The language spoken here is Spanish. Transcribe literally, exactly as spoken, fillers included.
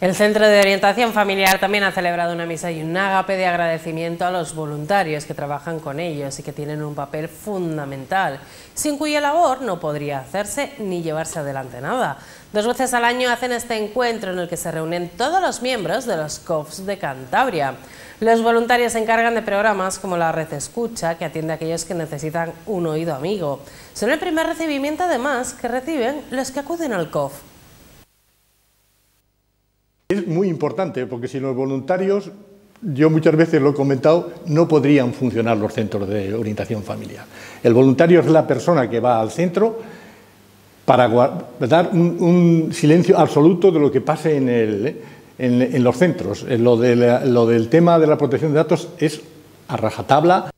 El Centro de Orientación Familiar también ha celebrado una misa y un ágape de agradecimiento a los voluntarios que trabajan con ellos y que tienen un papel fundamental, sin cuya labor no podría hacerse ni llevarse adelante nada. Dos veces al año hacen este encuentro en el que se reúnen todos los miembros de los C O Fs de Cantabria. Los voluntarios se encargan de programas como la Red Escucha, que atiende a aquellos que necesitan un oído amigo. Son el primer recibimiento, además, que reciben los que acuden al C O F. Es muy importante, porque sin los voluntarios, yo muchas veces lo he comentado, no podrían funcionar los centros de orientación familiar. El voluntario es la persona que va al centro para dar un, un silencio absoluto de lo que pase en, el, en, en los centros. Lo, de la, lo del tema de la protección de datos es a rajatabla.